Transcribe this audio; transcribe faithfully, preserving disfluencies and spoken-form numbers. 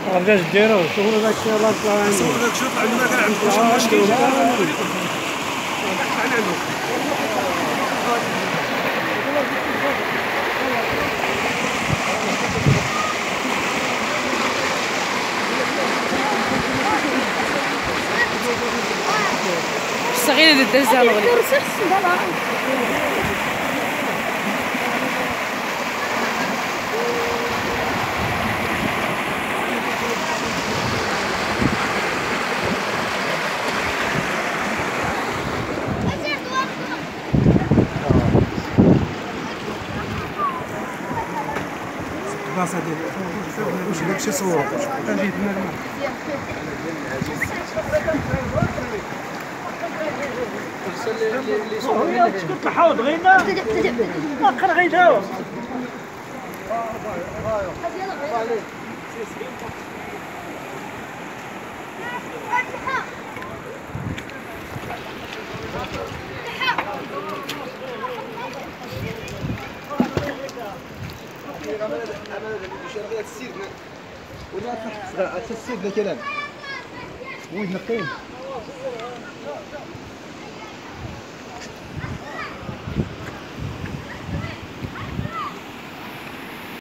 رجعت ديرو شغل داك الشيء الله يطلع عنده. شغل داك الشيء طلع عندنا كاع عندكم شي مشكل. صغيرة الدجال الغريب. البلاصه ديال واش داكشي صورو تطلع حوض غيدا اخر غيدا ولا السيد كلام وين نقيم